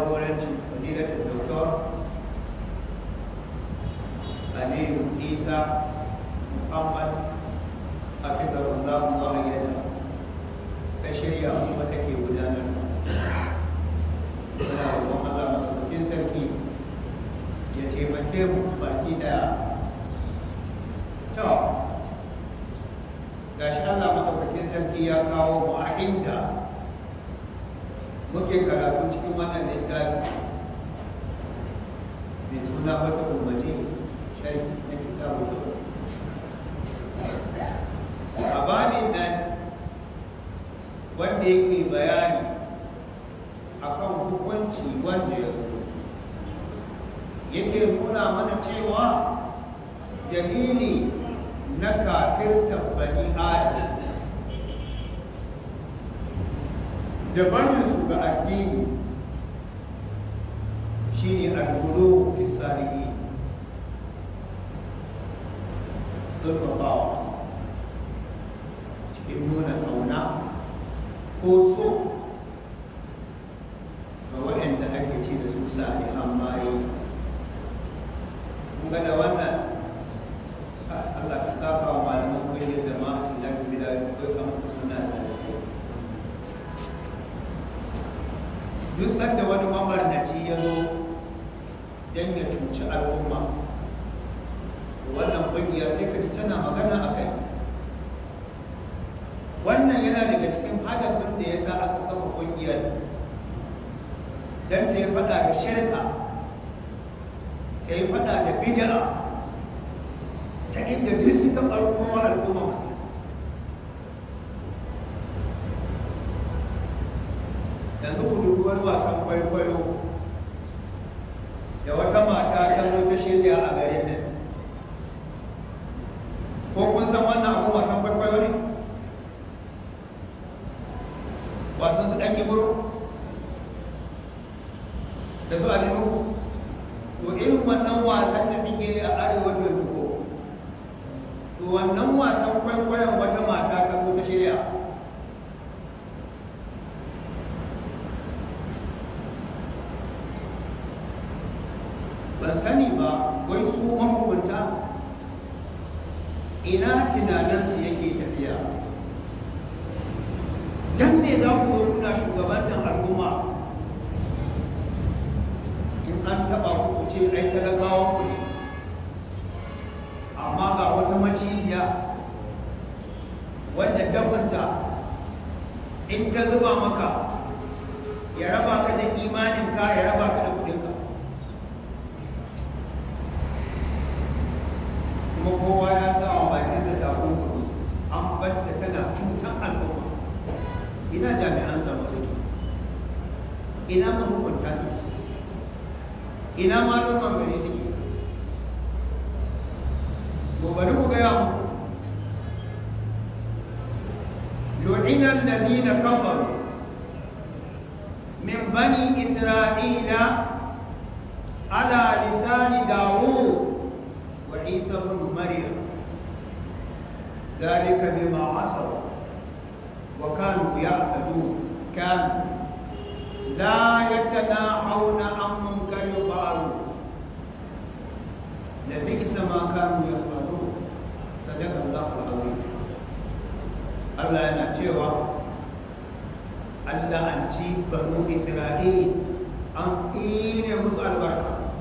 jagorancin fadilatul doktor Aliyu Isa Muhammad hafizahullahu wa ayyada ta shirya kuma take gudanar. Muna roƙon Allah madaukakin sarki ya taimake mu baki daya. To, gashi Allah madaukakin sarki ya kawo mu a inda muke karatu cikin wannan littafi mai suna Fathul Majid sharhi na kitabut tauhid. A babin nan wanda yake bayani akan hukunci wanda ya zo yake nuna mana cewa dalili na kafirtar bani Adam da barinsu ga addini shine al-ghuluw fi salihin, zurfafawa cikin nuna ƙauna ko so ga waɗanda ake ce da su salihan bayi. Kun ga da wannan Allah ka saka wa malaman ƙungiyar jama'a cikin lafi bila ko kamar suna da lafiya. Duk sanda wani mabarnaci ya zo don ya cuci al'umma, wannan ƙungiya sai ka ji tana magana a kai. Wannan yana daga cikin hadafin da ya sa aka kafa ƙungiyar don ta yi faɗa da shirka, ta yi faɗa da bid'a, ta inda duk suka ɓarkowa al'umma musu. Yanzu ku dubi wani wasan kwaikwayo da wata mata ta zo ta shirya a garin nan. Ko kun san wannan abun wasan kwaikwayo ne? Wasan su ɗan ibro da su alinu. To irin wannan wasan da suke a arewa tuko, to wannan wasan kwaikwayon wata mata ta zo ta shirya. Ban sani ba wai su mahukunta ina tunaninsu yake tafiya. Dan ne za ku zo kuna shugabantar al'umma, in an taɓa ku ce ai talakawan ku ne, amma ga wata macijiya wanda dabanta in ta zuba maka ya raba ka da imaninka, ya raba ka da kudinka. Kuma kowa ya sa wa bakin da takunkumi, an batta tana cutar al'umma. Ina jami'an tsaro suke, ina mahukunta suke, ina malaman gari suke. Bari ku gaya muku, lu'ina alladhina kafaru min bani Isra'ila ala lisani Dawud wa Isa ibn Maryam, dhalika bima asaw وكانوا يعتدون كانوا لا يتناهون عن منكر فعلوه لبئس ما كانوا يفعلون صدق الله العظيم. Allah yana cewa Allah an ci banu Isra'il, an tsine musu albarka.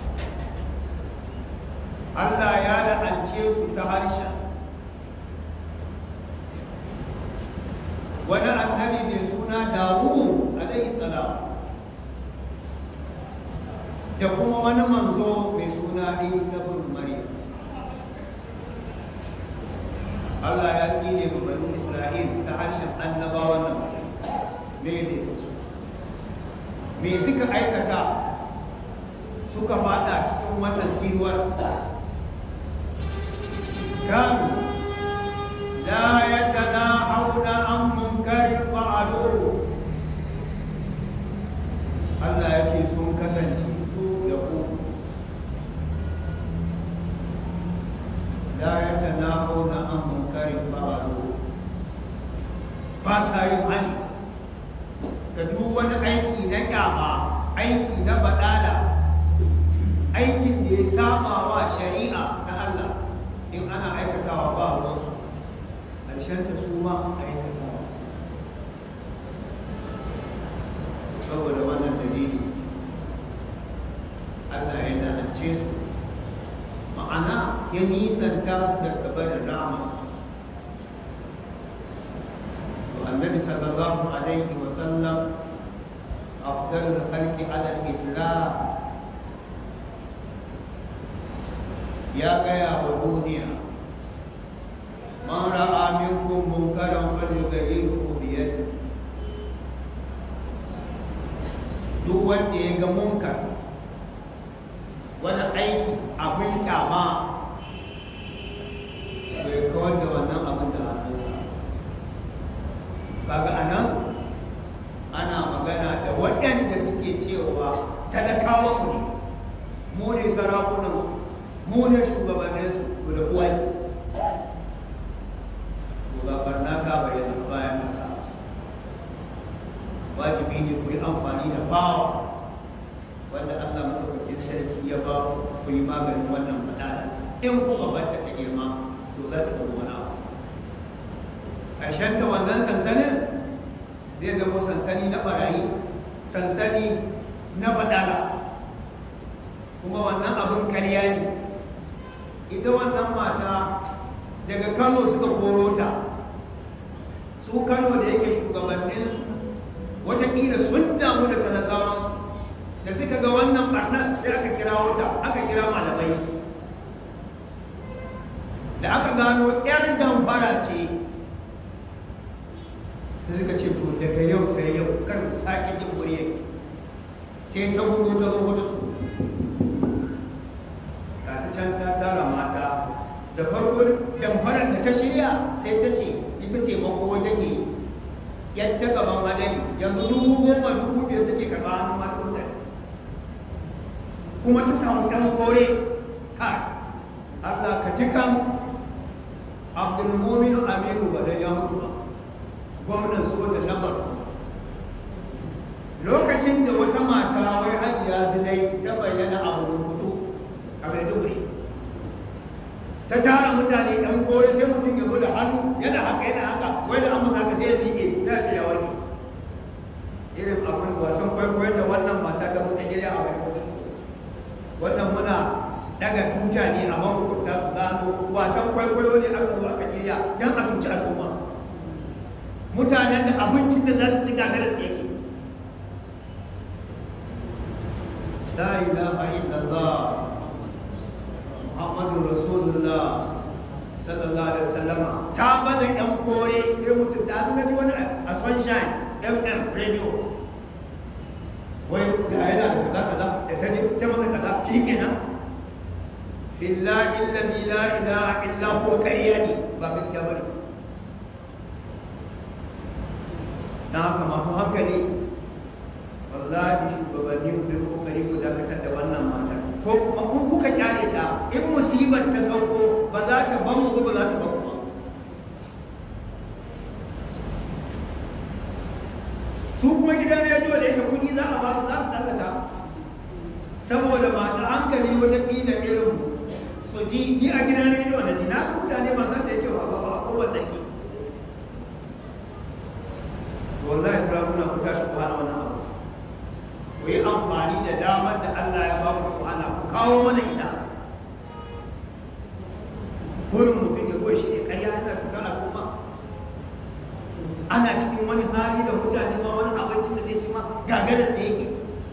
Allah ya la'ance su ta harshen wani annabi mai suna Dawud alaihi salam da kuma wani manzo mai suna Isa ibn Maryam. Allah ya tsine ga banu Isra'il ta harshen annabawan nan. Me suka aikata suka fada cikin wancan tsinuwar? Kanu la yatanahawna an munkarin fa'aluhu. Allah ya ce sun kasance su da ku la yatanahawna an munkarin fa'aluhu, ba sa yin hani ga duk wani aiki na kyama aiki na badala, aikin da ya saba wa shari'a na Allah, in ana aikatawa ba ruwansu, ƙarshen ta su ma aikatawa su. Saboda wannan dalili Allah ya lalace su, ma'ana ya nisanta daga barin rahamarsa. To annabi sallallahu alaihi wa sallam afdalul khalqi ala al-itlaq ya gaya wa duniya, man ra'a minkum munkaran falyughayyirhu bi yadihi, duk wanda ya ga munkar, wani aiki abin kyama, bai kawar da wannan abin da hannunsa. Kaga anan ana magana da waɗanda suke cewa talakawanmu ne, mu ne sarakunansu, mu ne shugabanninsu, to da kuwa ne. To ga barna ta bayyana bayan nasa. Wajibi ne ku yi amfani da bawa wanda Allah madaukakin sarki ya ba ku yi maganin wannan badala. In kuka barta ta girma, to za ta zama wani abu. Ƙarshen ta wannan sansanin zai zama sansani na barayi, sansani na badala, kuma wannan abin karya ne. Ita wannan mata daga Kano suka koro ta, su Kano da yake shugabanninsu watakila sun damu da talakawansu, da suka ga wannan barnar sai aka kira wuta, aka kira malamai, da aka gano 'yar gambara ce, sai suka ce to daga yau sai yau kar mu sake jin murya, sai ta gudu ta zo wata su ga ta can ta tara mata. Da farko damfarar da ta shirya sai ta ce ita taimako take yadda gaban madani, yanzu 10,000 2,500 take karɓa hannun mata mutane, kuma ta samu ɗan kore. Kai Allah ka ji kan Abdulmumin Aminu ba dan ya mutu ba, gwamnan soja na Borno. Lokacin da wata mata wai Hajiya Zulai ta bayyana a Burkutu a Maiduguri, ta tara mutane ɗan kore, sai mutum ya zo da hannu yana haka wai da an masa haka sai ya miƙe ta ce ya warke. Irin abin wasan kwaikwayon da wannan mata ta zo ta gida a Maiduguri, wannan muna daga tuta ne a mabukunta su gano wasan kwaikwayo ne aka zo aka kirya don a cuci al'umma. Mutanen da abincin da za su ci gagarar su yake. La ilaha illallah Muhammadun Rasulullah sallallahu alaihi wasallam ta baza ɗan kore, sai mutum ta zama wani a Sunshine FM radio, wai ga yana da kaza da ta je ta masa kaza shi kenan. Billahi allazi la ilaha illa huwa, ƙarya ne, ba gaskiya bane. Dan haka masu hankali, wallahi shugabanni ku yi kokari ku dakatar da wannan matar, ko kuma kun kuka kyale ta, in musibar ta sauko ba za ta ban mu ba za ta ban ku ba. Su kuma gidan rediyo da yake kudi za a ba su, za su tallata, saboda masu hankali wata ƙila irin su ji. Ni a gidan rediyo na ji na ga mutane ba san da yake ba ko ba tsaki. Wallahi sarakuna ku tashi ku hana wannan abu, ku yi amfani da damar da Allah ya ba ku hana, ku kawo mana ita. Kurin mutum ya zo shi ne ƙarya yana cutar al'umma, ana cikin wani hali da mutane ma wani abincin da zai ci ma gagarar sa yake.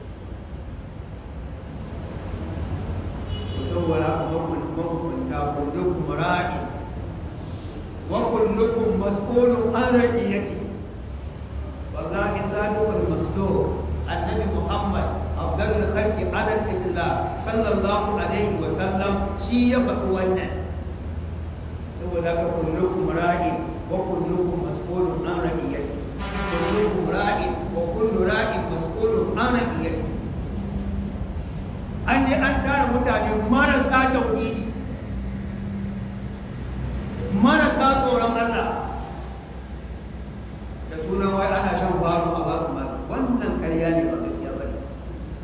saboda mahukunta kullukum ra'i wa kullukum mas'ulun an ra'iyati. wallahi sadiqul masdur annabi Muhammad afdalul khalqi ala al-itlaq sallallahu alaihi wa sallam shi ya faɗi wannan. saboda ka kullukum ra'i wa kullukum mas'ulun an ra'iyati, kullukum ra'i wa kullu ra'in mas'ulun an ra'iyati. An je an tara mutane marasa tauhidi, marasa tsoron Allah, da sunan wai ana shan baro a basu mata. Wannan ƙarya ne, ba gaskiya bane.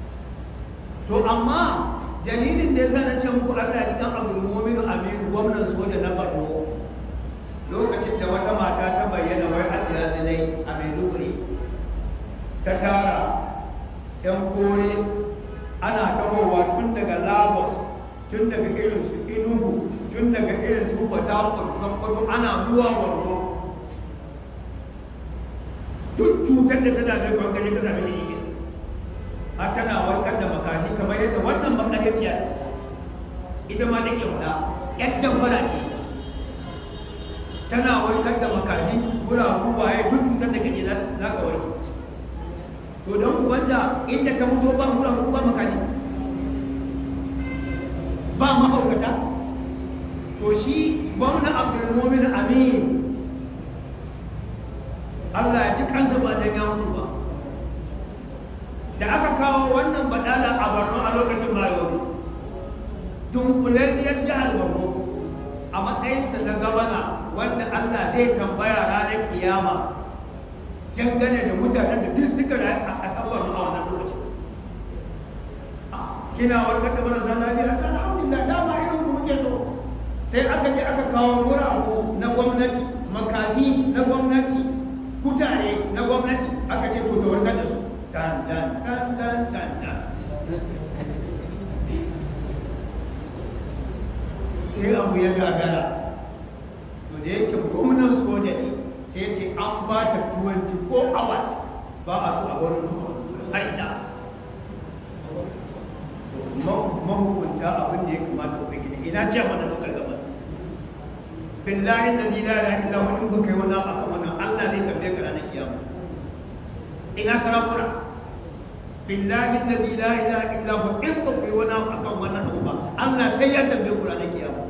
to amma dalilin da ya sa na ce muku Allah ya ji kan Abdulmumin Aminu gwamnan soja na Borno lokacin da wata mata ta bayyana wai Hajiya Zinai a Maiduguri ta tara 'yan kore ana tahowa tun daga Lagos, tun daga irin su Enugu, tun daga irin su Port Harcourt, Sokoto ana zuwa Borno. Duk cutar da tana da bangare ta sami jini har tana warkar da makafi kamar yadda wannan makaryaciya ita ma da kyauta yadda bara ce tana warkar da makafi guragu waye duk cutar da kaje za ka warke. To don ubanta inda ta mutu ba guragu ba makafi ba mahaukata. To shi gwamna Abdulmumin Amin Allah ya ji kansa ba dan ya mutu ba. Da aka kawo wannan badala a Borno a lokacin bayo dunkulalliyar jihar Borno a matsayinsa na gabana wanda Allah zai tambaya ranar kiyama dangane da mutanen da duk suka rayu a ƙasar Borno a wannan lokacin. Kina warkar da marasa lafiya ta alhamdulillah dama irin ku muke so. Sai aka je aka kawo guragu na gwamnati, makafi na gwamnati, kutare na gwamnati, aka ce to ta warkar da su. Tan tan tan tan tan tan. Sai abu ya gagara. To da yake gwamnan soja ne sai ce an ba ta 24 hours ba a so a wurin haita. Mahukunta abin da ya kamata ku gida ina ce mana lokal gaba. Billahi la ilaha illa huwa in baka yi wannan akan wannan Allah zai tambaye ka ranar kiyama. Ina karakura billahi allazi la ilaha illa hu in ba ku yi wani akan wannan abu ba Allah sai ya tambaye ku ranar kiyama.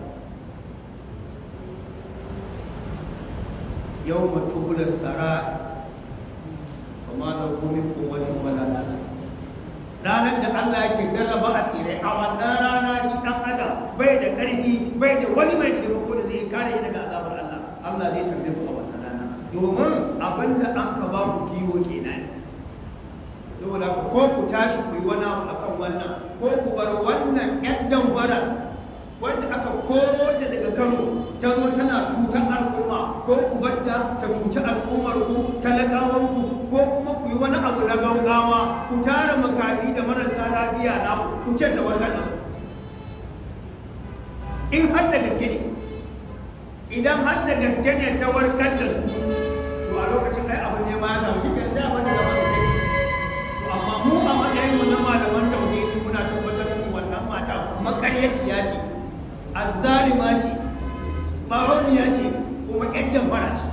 Yawma tubula sarai kuma lahu min quwwatin wala nasir. Ranar da Allah yake jarraba asirai a wannan rana shi dan adam bai da karfi bai da wani mai taimako da zai kare shi daga azabar Allah. Allah zai tambaye ku a wannan rana domin abinda an ka ba ku kiwo kenan. Saboda ko ku tashi ku yi wani abu akan wannan ko ku bar wannan yan dambara wanda aka koro ta daga Kano ta zo tana cutar al'umma ko ku batta ta cuci al'ummar ku talakawan ku ko kuma ku yi wani abu na gaugawa ku tara makafi da marasa lafiya na ku ce ta warkar da su. In har da gaske ne idan har da gaske ne ta warkar da su to a lokacin ai abin ne ma ya samu shi ke sai a wani gaba da amma mu a matsayin mu na malaman tauhidi muna tabbatar da wannan mata makaryaciya ce azzalima ce baroniya ce kuma ƴan dambara ce.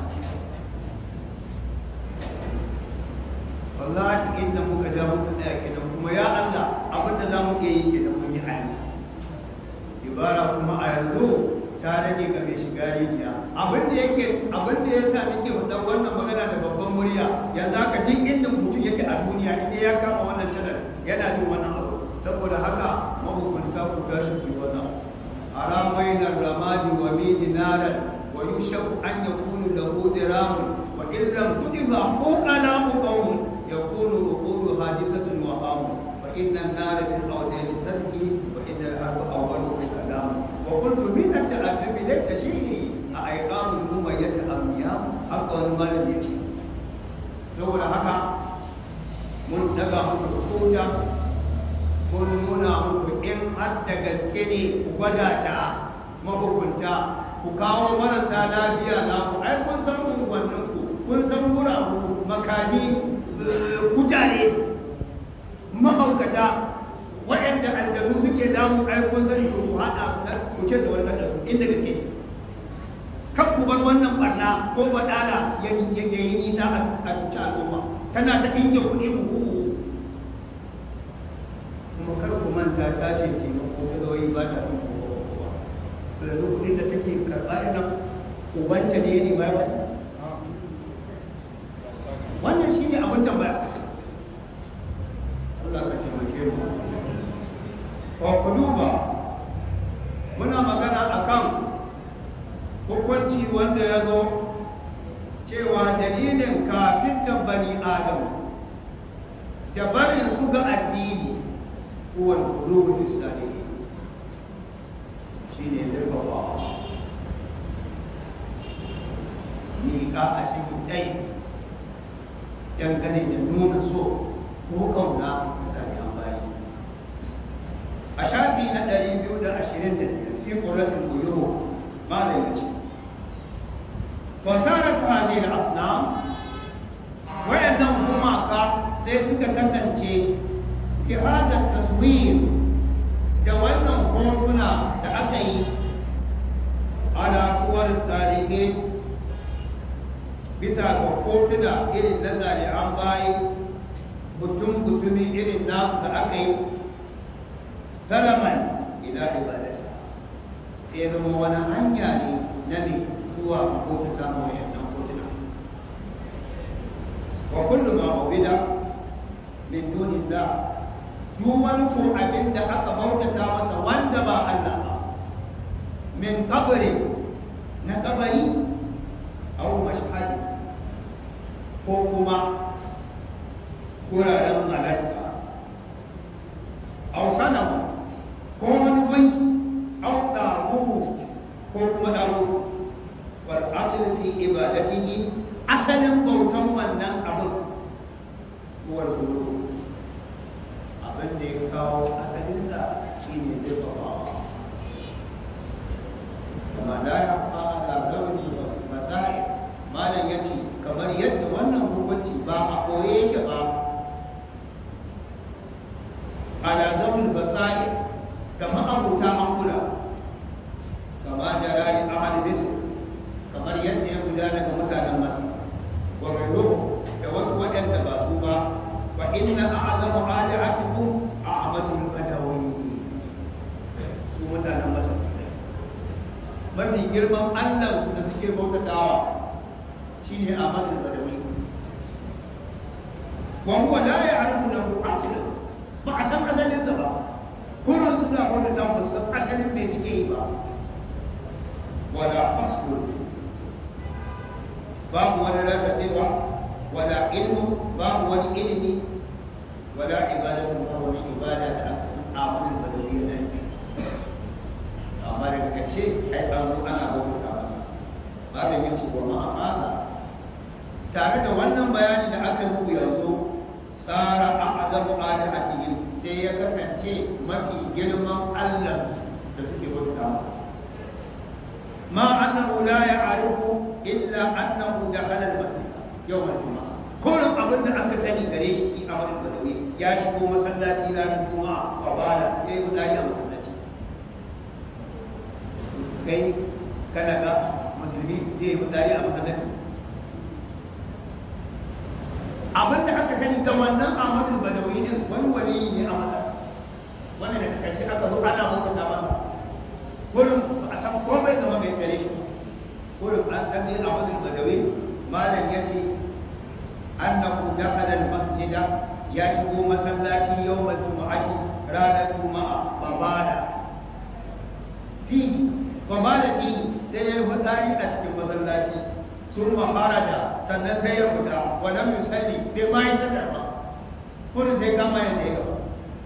Wallahi inda muka ja muka tsaya kenan kuma ya Allah abinda za mu iya yi kenan mun yi ayi ibara kuma a yanzu ta rage ga mai shiga rijiya abinda ya sa nake faɗa wannan magana da babban murya yanzu haka duk inda mutum yake a duniya inda ya kama wannan channel yana jin wannan abu saboda haka mahukunta ku tashi ku yi wannan ara bainar ramadi wa midinaran wa yushaku an yakunu lahu diramun wa in lam tudiba uqala qawm yakunu uqulu hadisatun wa hamu fa inna an-nar bil awdani tazki wa inna al-arba awwalu kalam wa qultu min at-ta'addub la tashiri a aiqamun kuma yata'ammiya haka wani malami yace saboda haka mun daga muku tuta mun nuna muku in har da gaske ne ku gwada ta mahukunta ku kawo marasa lafiya na ku ai kun san unguwannin ku kun san guragu makani kutare mahaukata waɗanda aljanu suke damu ai kun sani to ku haɗa ku ce ta warkar da su inda gaske kan ku bar wannan barna ko badala ya yi nisa a cuci al'umma tana ta ɗinke kuɗi buhu kuma kar ku manta ta ce taimako ta zoyi ba ta son kowa yanzu kuɗin da take karɓa ina ubanta ne ne ba wasu wannan shi ne abin tambaya Allah ka taimake mu ko ku duba muna magana akan hukunci wanda ya zo cewa dalilin kafin bani adam da barin su ga addini huwa al-qulub fi salihin shine zurfafa miƙa a cikin ɗai dangane da nuna so ko ƙauna ga salihan bayi. A shafi na 225 fi ƙuratul buyur malam yace fasarat hadhihi al-asnam wayannan gumaka sai suka kasance ki hazar taswir da wannan hotuna da aka yi ala suwar salihin bisa ga hotuna irin na salihan bayi butumi irin nasu da aka yi salaman ila ibadata sai zama wani hanya ne na ne zuwa ga hotuna ma wayannan hotuna wa kullu ma ubida min dunillah duk wani ko abin da aka bautata masa wanda ba Allah ba min kabari na kabari au mashhadi ko kuma wuraren halatta au sanam ko wani banki au tagut ko kuma tagut wal asl fi ibadatihi asalin bautan wannan abin wal qulub abin da ya kawo asalinsa shine zai bawa kuma la ya fara gabani masai malam yace kamar yadda wannan hukunci ba a koye yake ba ala zawul basair ga ma'abuta hankula kama da rani ahli misr kamar yadda ya gudana ga mutanen masar wa gairuhu da wasu waɗanda ba su ba fa inna a'zamu ada'atuhum a'madul badawi su mutanen masar mafi girman Allah da suke bautatawa shine Ahmadul Badawi wa huwa la ya'rifu lahu aslan ba a san asalinsa ba kullun suna bautata musu asalin me suke yi ba wala fasl babu wani rarrabewa wala ilmu babu wani ilimi wala ibadatun babu wani ibada da aka san Ahmadul Badawi yana yi amma daga ƙarshe ai an zo ana bauta masa ba da yin ci goma a fada tare da wannan bayani da aka muku yanzu tsara a azamu alihatihim sai ya kasance mafi girman Allah da suke bauta masa ma annahu la ya'rifu illa annahu dakhala al-masjid yawm al-jum'ah kullum abin da aka sani gare shi a wannan badawi ya shigo masallaci ranar juma'a fa bala yayi gudari a masallaci kai kana ga musulmi zai yi mutane a masallaci abin da aka sani ga wannan Ahmadul Badawi din wani waliyi ne a masa wanda daga karshe aka zo ana mutunta masa gurin ba a san komai game ga gare shi gurin an san dai Ahmadul Badawi malam yace annahu dakhala al-masjida ya shigo masallaci yawmal jumu'ati ranar juma'a fa bada fi famala fi sai ya yi fitsari a cikin masallaci sun mafara da sannan sai ya fita wannan misali bai ma yi sallar ba kuma sai kama ya sai gaba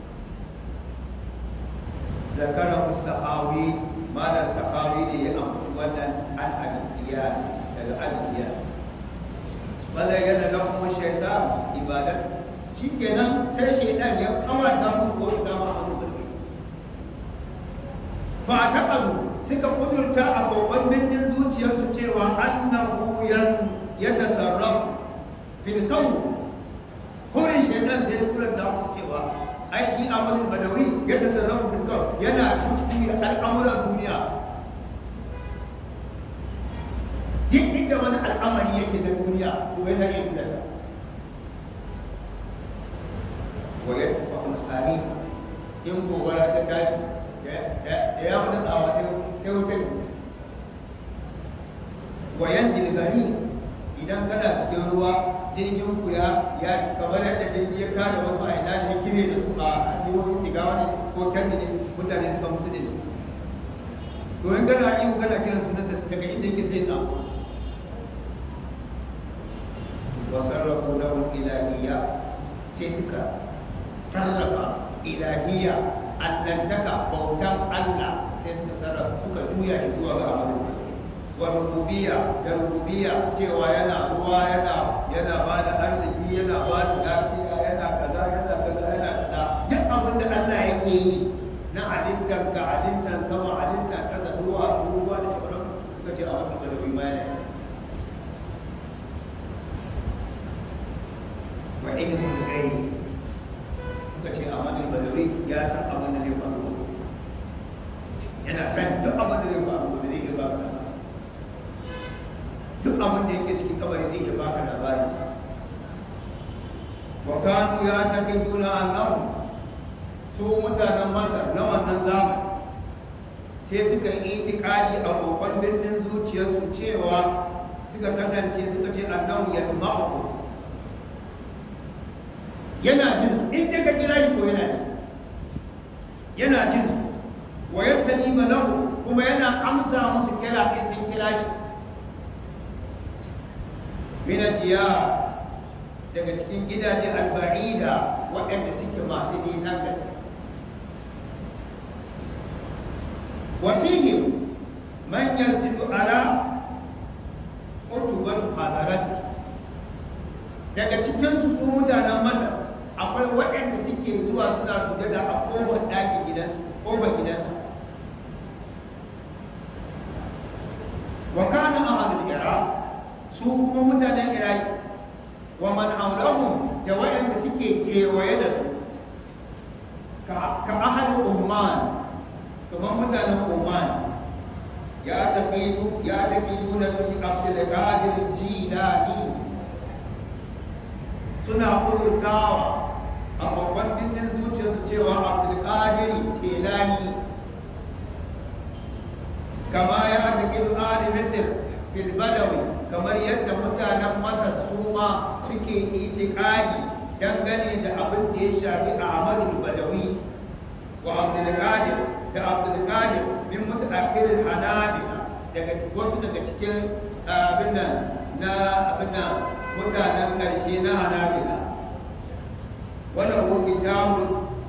zakara sahawi malam sahawi ne ya ambaci wannan al-adiyya daga al-adiyya ba zai yana na kuma shaitan ibadat shikenan sai shaitan ya kawata musu ko ita ma a zubar fa taqalu suka kudurta a babban birnin zuciyarsu cewa annahu ya tasarrafu fil kawn kurin shaitan sai ya kudurta mu cewa ai shi Ahmadul Badawi ya tasarrafu fil kawn yana tutti al'amuran duniya duk inda wani al'amari yake da duniya to yana iya kudurta wa yadfa'ul harif in gobara ta tashi da ya wani tsawa sai wutar wayan jirgari idan kana cikin ruwa jirgin ku ya kamar yadda jirgi ya kada wasu a ina ne kime da su a jihohin jigawa ne ko kan ne mutane suka mutu ne to in kana iyo kana kiran sunansa daga inda yake sai tsawo wa sarrafu lahu ilahiyya sai suka sarrafa ilahiyya allantaka bautan Allah suka juya zuwa ga amalin badawi wa rububiyya cewa yana ruwa yana ba da arziki yana ba da lafiya yana kaza duk abin da Allah yake yi na halittar sama halittar kasa ruwa da sauran suka ce amalin badawi ma yana wa ilmin gaibi suka ce amalin badawi ya san abin da zai faru yana san duk abin da zai faru da zai iya baka labari duk abin da yake cikin kabari zai iya baka labarin sa wa kanu ya taqiduna annahu su mutanen Masar na wannan zamani sai suka yi itikadi a kokon birnin zuciyarsu cewa suka kasance suka ce annahu yasma'u yana jin su inda ka kira shi to yana jin su wa yastajibu lahu kuma yana amsa musu kira in sun kira shi min ad-diyar daga cikin gidaje al-ba'ida waɗanda suke masu nisan gaske wa fihim man yarjidu ala utubatu hadarati daga cikin su mutanen Masar akwai waɗanda suke zuwa suna sujada a ƙofar ɗakin gidansa wa kana ahlul iraq su kuma mutanen iraki wa man hawlahum da waɗanda suke kewaye da su ka ahlul umman kamar mutanen umman ya taqidu na fi abdul qadir jilani suna kurtawa a babban dindin zuciyarsu cewa abdulkadiri telani kama ya taƙidu ali misir fil badawi kamar yadda mutanen masar su ma suke itikadi dangane da abin da ya shafi ahmadul badawi wa abdulkadir min mutaakhiril hanabila daga wasu daga cikin abin nan mutanen ƙarshe na hanabila wadda ko kitabun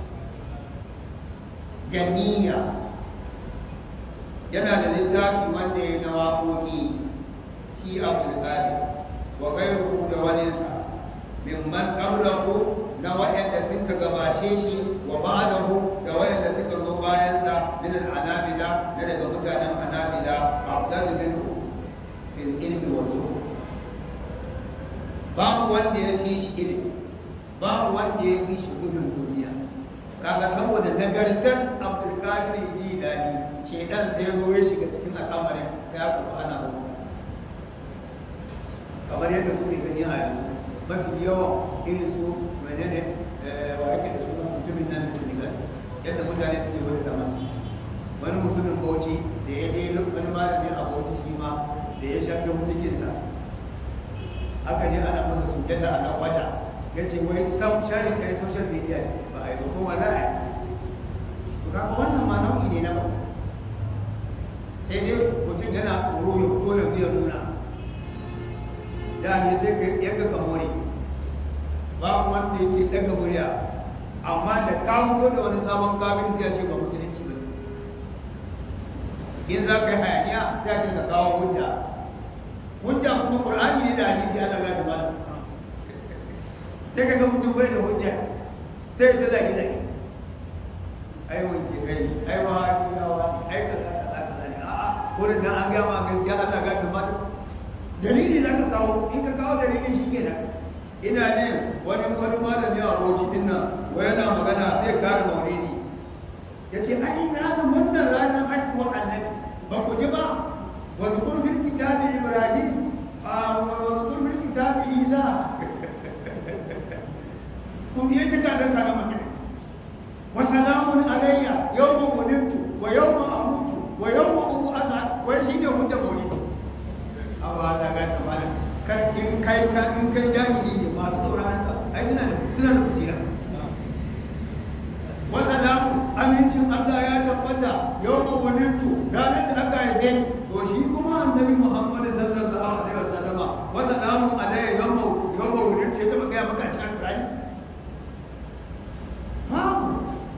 ganiya yana da littafi wanda ya na waƙoƙi shi abdulkadir wa gairu da waninsa mimman ƙaunaku na waɗanda suka gabace shi wa ba'dahu da waɗanda suka zo bayansa min al-hanabila na daga mutanen hanabila afdal minhu fil ilmi wa zuhd babu wanda ya fi shi ilimi babu wanda ya fi shi gudun duniya kaga saboda nagartar abdulkadir jilani shedan sai ya zo ya shiga cikin al'amarin ya kafa ana rubuta kamar yadda kuke gani a yanzu mafi yawan irin su menene wa yake da suna mutumin nan da Senegal yadda mutane suke wani da masa wani mutumin Bauchi da ya je wani malami a Bauchi shi ma da ya shafe mutukinsa aka je ana masa sujjada ana wata ya ce wai sam sharing kai social media ba a yi domin wallahi to kaga wannan ma nau'i ne na ba sai dai mutum yana tsoro ya fito ya biya nuna da ne sai ka yanka kamori babu wanda yake daga murya amma da ka fito da wani sabon kafin sai ya ce ba musulunci ba in za ka yi hayaniya sai ce ka kawo hujja kuma qur'ani ne da hadisi Allah ya tabbata sai kaga mutum bai da hujja sai ta zagi ai wanke kai ai wani yawa ai kaza ne a'a ko da an ga ma gaskiya Allah ya tabbata dalili za ka kawo in ka kawo dalili shi kenan ina ne wani malami a Bauchi din nan wai yana magana zai kare maulidi yace ai ranar wannan ranar haihuwar annabi ba ku ji ba wa zkur fil kitabi ibrahim wa zkur fil kitabi isa kun yi ta kada mutum wa salamun alayya yawma wulidtu wa yawma amutu wa yawma ub'athu wai shine hujja maulidi amma da ga ta mana kan in kai jahili ne ma sauraron ka ai suna da basira wa salamun amincin Allah ya tabbata yawma wulidtu ranar da aka haife to shi kuma annabi Muhammad sallallahu alaihi wasallam wa salamun alayya yawma wulidtu ya taba ga maka a cikin Qur'ani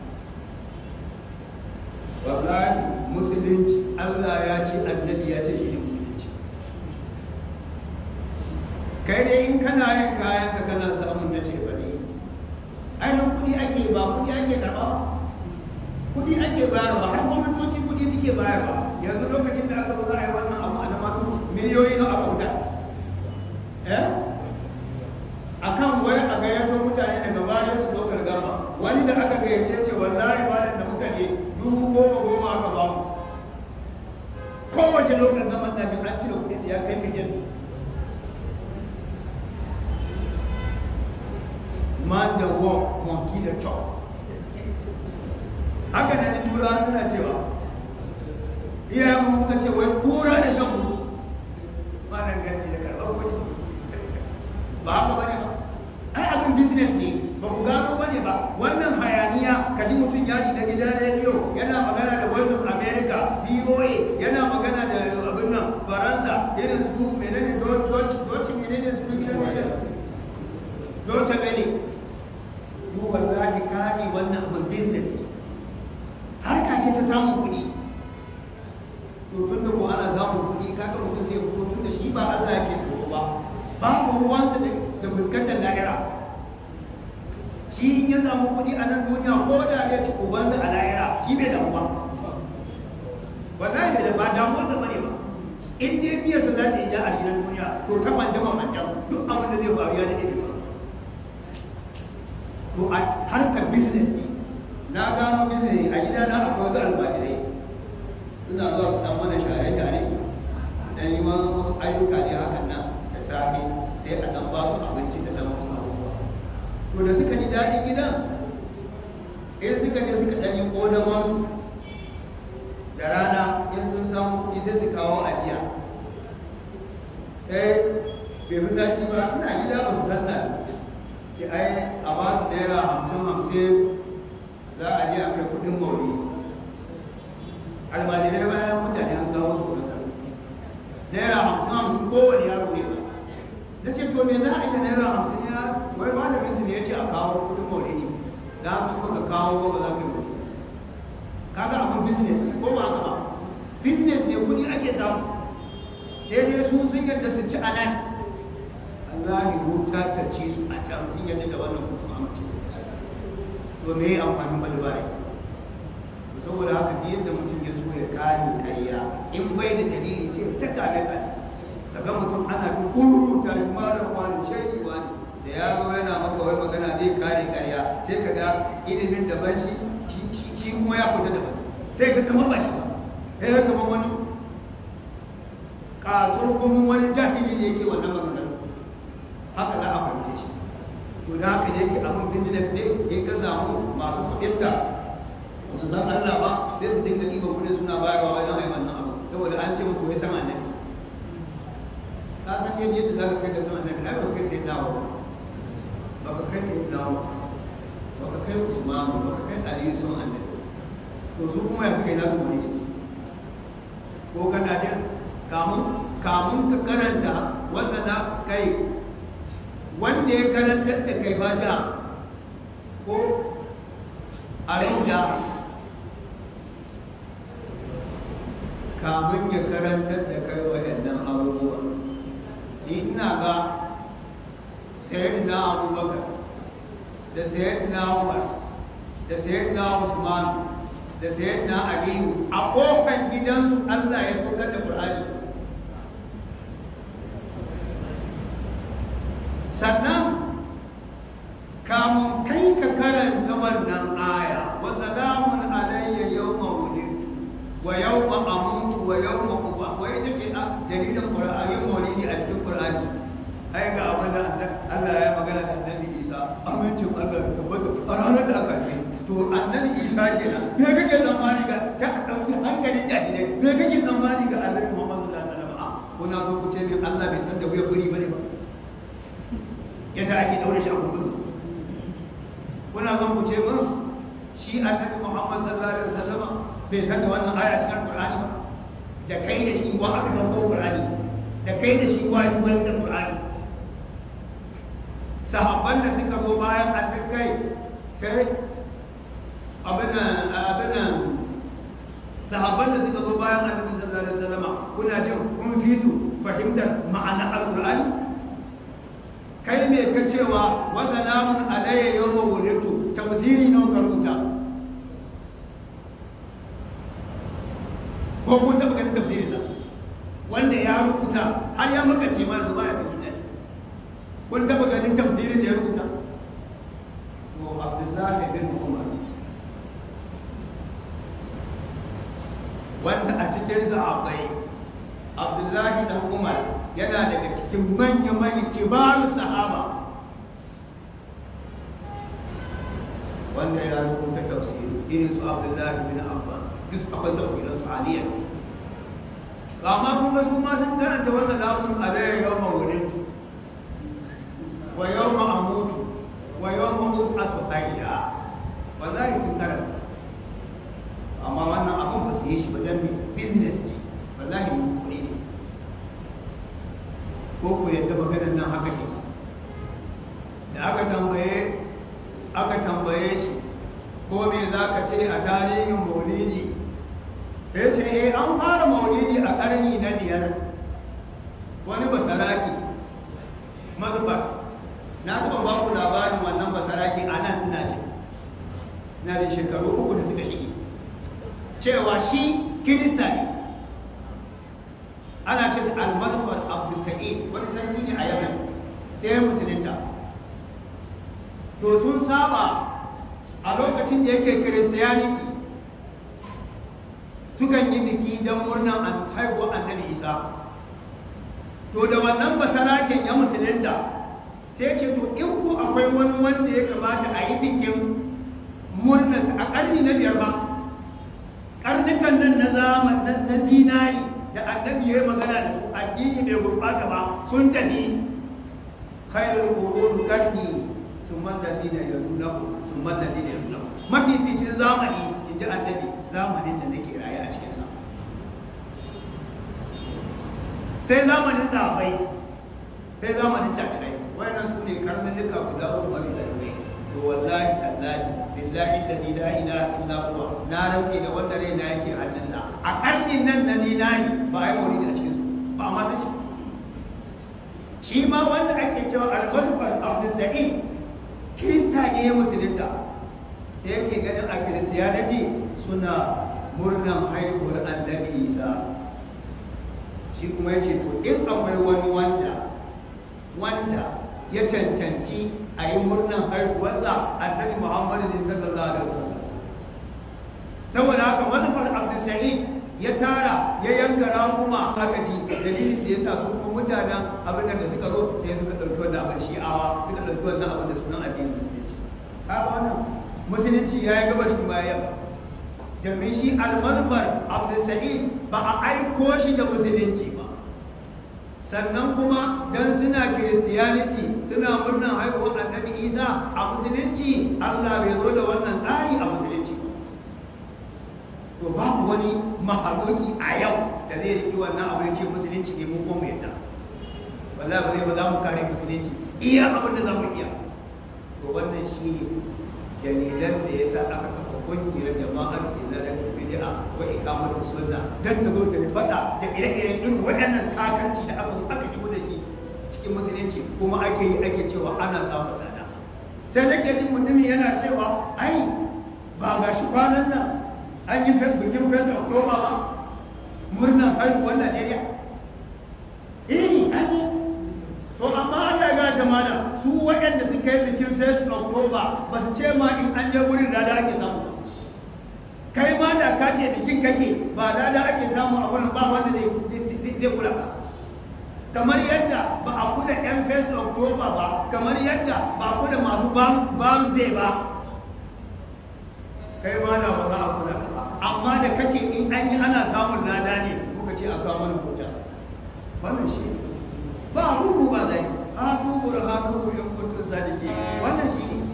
kai in kana yin kayan ka kana samun na ce ba ne ainihin kuɗi ake ba kuɗi ake karɓa kuɗi ake bayarwa har gwamnatoci kuɗi suke bayarwa yanzu lokacin da aka zo za a yi wannan abu a namatu miliyoyi na aka wuta a kan wai a gayyato mutane daga bayan su lokal gama wani da aka gayyace ce wallahi bayan da muka je 10,000 aka ba mu kowace lokal gama na bin an cire kuɗi da ya kai miliyan man da walk monkey da chop haka da turawa suna cewa iyayen mu suka ce wai kura da shan kudu ma nan gani da karɓar kuɗi ba haka bane ba ai abin business ne ba ku gano bane ba wannan hayaniya ka ji mutum ya shiga gidan rediyo yana magana da Voice of America VOA yana magana da abin nan Faransa irin su menene Deutsche menene su gidan rediyo Deutsche Welle duk wallahi kare wannan abin business ne harka ce ta samun kuɗi to tun da ko ana samun kuɗi kaga mutum zai fito tun da shi ba Allah yake tsoro ba babu ruwansa da fuskantar lahira shi in ya samu kuɗi a nan duniya ko da ya ci ubansa a lahira shi bai damu ba wallahi bai da ba damuwarsa bane ba in dai biyarsa za ta yi ja a gidan duniya to ta manjama manjam duk abin da zai faru ya da ɗaya to a harkar business ne na gano business a gida na akwai wasu almajirai suna zuwa su dan mana share-share dan yi wasu ayyuka ne hakan nan da safe sai a dan ba su abinci da dan wasu abubuwa to da suka ji daɗin gidan in suka je suka dan yi ƙodagonsu da rana in sun samu kuɗi sai su kawo ajiya sai bai fi sati ba ina gida ba su san nan sai ai a ba su naira 50 za a je a kai kudin maulidi almajirai bayan mutane an kawo su kudin naira 50 kowane yaro ne ba na ce to me za a yi da naira 50 ya wai malamin su ne ya ce a kawo kudin maulidi da haka kuka kawo ba za ka yi mutu kaga abin business ne ko ba haka ba business ne kudi ake samu sai dai su sun yadda su ci a nan Allah ya ta ci su a can sun yadda da wannan kuma mutum to me amfanin balibari saboda haka da yadda mutum ya so ya kare ƙarya in bai da dalili sai ta kame kane daga mutum ana ta kururu ta yi malam wani shaidi wani da yaro yana maka wai magana zai kare ƙarya sai ka ga ilimin daban shi kuma ya fita daban sai ka kamar ba shi ba sai ka kamar wani kasuwar kuma wani jahili ne yake wannan magana haka za a fahimta shi to da haka yake abin business ne in ka samu masu kuɗin da su san Allah ba sai su dinga ɗiba kuɗin suna bayarwa wajen ai wannan abu saboda an ce musu wai sama ne ka san yadda za ka kai da sama ne ai ba kai sai dawo ba ka kai sai dawo ba ka kai Usman ba ka kai Ali sun annabi to su kuma ya suka yi nasu kuɗi ko kana jin kamun ka karanta wasana kai wanda ya karantar da kai fata ko aruja kamun ya karantar da kai waɗannan abubuwa ni ina ga sayyidina Abubakar da sayyidina Umar da sayyidina Usman da sayyidina Aliyu a kofar gidansu Allah ya saukar da Qur'ani sannan kamun kai ka karanta wannan aya wa salamun alayya yawma wulidtu wa yawma amutu wa yawma uba wa ita ce dalilin Qur'ani maulidi a cikin Qur'ani ai ga abin da Allah ya magana da Annabi Isa amincin Allah ya tabbata a ranar da aka yi to Annabi Isa kenan me kake tsammani ga ta dauki hankalin jahilai me kake tsammani ga Annabi Muhammad sallallahu alaihi wasallam kuna so ku ce min Allah bai san da wuya buri bane ba yasa ake daure shi a gudu kuna son ku ce min shi Annabi Muhammad sallallahu alaihi wasallam bai san da wannan aya cikin Qur'ani ba da kai da shi wa aka san Qur'ani da kai da shi wa ruwan Qur'ani sahabban da suka zo bayan Annabi kai sai abinan sahabban da suka zo bayan Annabi sallallahu alaihi wasallam kuna jin kun fi su fahimtar ma'anar Al-Qur'ani kai me ka cewa wa salamun alayya yawma wulidtu tafsiri nawa ka rubuta ko kun taɓa ganin tafsirin sa wanda ya rubuta har ya makance ma yanzu baya ganin nan kun taɓa ganin tafsirin da ya rubuta to Abdullahi bin Umar wanda a cikin sahabbai Abdullahi dan Umar yana daga cikin manya-manyan kibarun sahaba wanda ya rubuta tafsiri irin su Abdullahi bin Abbas duk akwai tafsirin su aliyar amma kuma su ma sun karanta wasa lamun alayya yawma wulidtu wa yawma amutu wa yawma ub'athu hayya wallahi sun karanta amma wannan abun ba su yi shi ba dan business ne wallahi ne kuɗi ne ko ku yadda maganar nan haka ke da aka tambaye shi ko me za ka ce a tarihin maulidi ya ce an fara maulidi a ƙarni na 5 wani basaraki mazubar na taɓa ba ku labarin wannan basaraki a nan ina ce na da shekaru 3 da suka shige cewa shi kirista ne ana ce al-mazfar abdulsa'id wani sarki ne a yaman sai musulunta to sun saba a lokacin da yake christianity sukan yi biki don murnan haihuwar annabi isa to da wannan basaraken ya musulunta sai ce to in ku akwai wani wanda ya kamata a yi bikin murnar a ƙarni na 5 ba ƙarnukan nan na zinari da annabi ya yi magana da su addini bai gurɓata ba sun tafi khairul qurun qarni thumma alladhina yalunahu thumma alladhina yalunahu mafificin zamani inji annabi zamanin da nake raye a cikin sa sai zamanin sahabbai sai zamanin tabi'ai wannan su ne karnuka guda uku mafi zalmai to wallahi tallahi billahi alladhi la ilaha illa huwa na rantsi da wanda raina yake hannunsa a karnin nan na zinari ba a yi maulidi a cikin su ba ma san shi ma wanda ake cewa al-Ghafar Abdul Sa'id kirista ne ya musulunta sai yake ganin a kiristiyaniti suna murnan haihuwar annabi Isa shi kuma ya ce to in akwai wani wanda ya cancanci a yi murnan haihuwarsa annabi Muhammadu ne sallallahu alaihi wasallam saboda haka mazafar Abdul Sa'id ya tara ya yanka raguma aka ji dalilin da ya sa su kuma mutanen abin da suka zo sai suka ɗauki wannan abin shi'awa suka ɗauki wannan abin da sunan addinin musulunci haka wannan musulunci ya yi gabashin bayan domin shi al-mazfar Abdul Sa'id ba a aiko shi da musulunci ba sannan kuma dan suna kiristiyaniti suna murnan haihuwar annabi Isa a musulunci Allah bai zo da wannan tsari a musulunci to babu wani mahaluki a yau da zai riki wannan abu ya ce musulunci ne mu ko mu yadda wallahi ba za mu kare musulunci iya abin da za mu iya to wannan shine dalilan da yasa aka kafa kungiyar jama'atu izalatul bid'a wa iqamatus sunna dan ta zo ta fada da ire-iren irin waɗannan sakarci da aka zo aka shigo da shi cikin musulunci kuma ake cewa ana samun lada sai nake jin mutumin yana cewa ai ba ga shi kwanan nan an yi bikin fesa oktoba ba murnar haihuwar Najeriya an yi to amma Allah ya ga mana su waɗanda suka yi bikin fesa oktoba ba su ce ma in an je wurin lada ake samu kai ma da ka ce bikin kake ba lada ake samu a wurin ba wanda zai kula ka kamar yadda ba a kula yan fesa oktoba ba kamar yadda ba a kula masu birthday ba kai ma da ba za a kula ka ba amma da kace in an yi ana samun lada ne kuka ce a kawo mana hujja wannan shi ne ba ruku ba zai ha tukur ha tukur yan kuntun sadiki wannan shi ne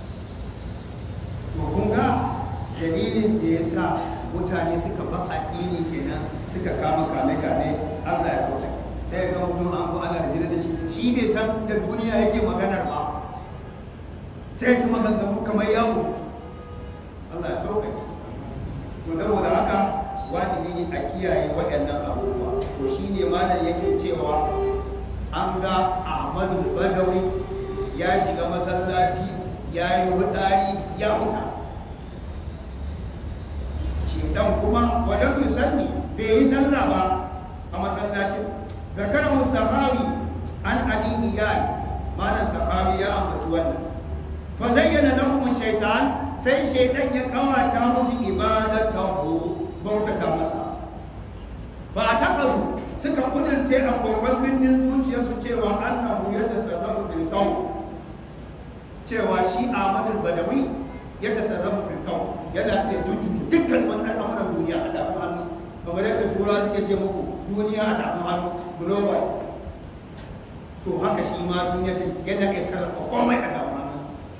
to kun ga dalilin da ya sa mutane suka ba addini kenan suka kama kame Allah ya sauka ɗaya ga mutum an ko ana da da shi bai san da duniya yake maganar ba sai kuma maganganu kamar yawo Allah ya sauka to saboda haka wajibi a kiyaye waɗannan abubuwa to shine malam yake cewa an ga Ahmadu Badawi ya shiga masallaci ya yi hudari ya huda. Shedan kuma wadan musalli bai yi sallah ba a masallacin. Zakarahu sahabi an abi iyal, malam sahabi ya ambaci wannan. Fa zayyana lahum shaytan, sai shaytan ya kawata musu ibadatahu, bautata masa. Fa ataqazu, suka kudurce a kokon binnin zuciyarsu cewa annahu yatasarrafu fil qawl, cewa shi Ahmadul Badawi yatasarrafu fil qawl, yana iya tutu dukkan wannan al'amuran duniya a tafin hannu, kamar yadda tura suke ce muku duniya a tafin hannu global. To haka shi ma duniya ce yana iya sarrafa komai a tafin hannu.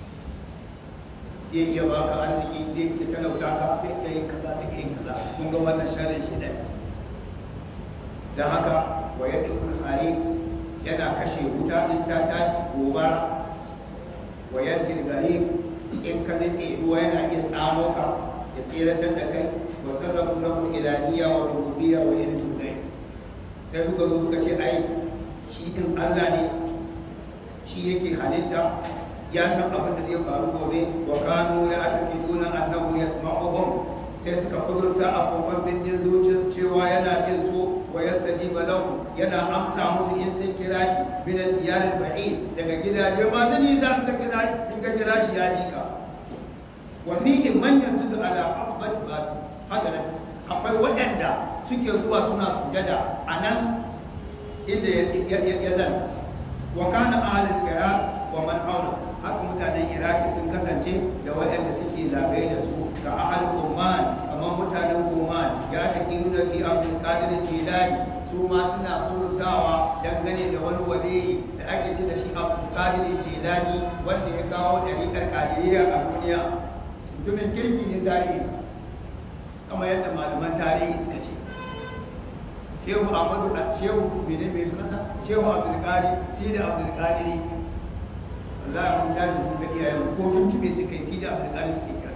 Zai iya baka arziki, zai iya talauta ka, zai iya yin kaza, zai iya yin kaza. Kun ga wannan sharrin shi ɗaya. Da haka wa yadda kun hari yana kashe wuta in ta tashi gobara, wa yankin gari in ka nitse ruwa yana iya tsamo ka ya tseratar da kai, wa sarrafa lahu ilahiyya wa rububiyya wa ilmin ghaib. Sai suka zo suka ce ai shi din Allah ne, shi yake halitta, ya san abin da zai faru gobe. Wa kanu ya atakiduna annahu yasma'uhum, sai suka kudurta a kokon bindin zuciyarsu cewa yana jin su, wa yastajiba lahum, yana amsa musu in sun kira shi min al-diyar al-ba'id, daga gidaje masu nisa. In ka kira shi ya ji ka. Wa fihi man yantudu ala aqbat babi hadarat, akwai waɗanda suke zuwa suna sujada a nan inda ya zan. Wa kana ahlul iraq wa man hawla, haka mutanen iraki sun kasance da waɗanda suke zagaye da su, ka ahlul Oman, kamar mutanen Oman, ya take nuna fi Abdul Qadir Jilani, su ma suna furtawa dangane da wani waliyi da ake ci da shi Abdul Qadir Jilani, wanda ya kawo ɗariƙar Qadiriyya a duniya. Mutumin kirki ne tarihinsa, kamar yadda malaman tarihi suka ce. Shehu Ahmadu Shehu mene mai sunana? Shehu Abdul Qadir, Sidi Abdul Qadir. Allah ya mun tashi mun ga iyayen ko tuntube suka yi, Sidi Abdul Qadir suke kira.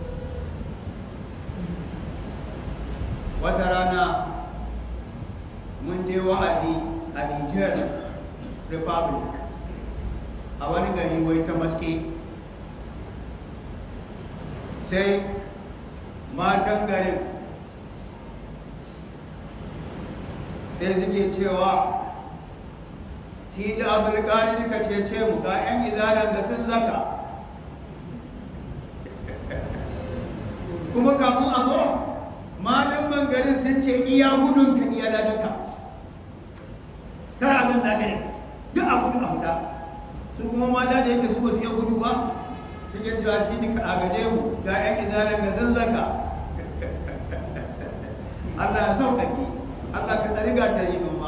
Wata rana mun je wa'azi a Niger Republic, a wani gari wai ta maske. Sai matan garin sai suke cewa Sidi Abdul Qadir ka cece mu, ga 'yan izalan da sun zaka. Kuma kafin a zo malaman garin sun ce iya gudun ka iya ladanka, ta a zan dagare duk a gudu a huta. Su kuma mata da yake su ba su iya gudu ba, suke cewa shi duka a gaje mu, ga 'yan izalan ga zanzaka. Allah ya sauƙaƙe, Allah ka tsari ga ta yi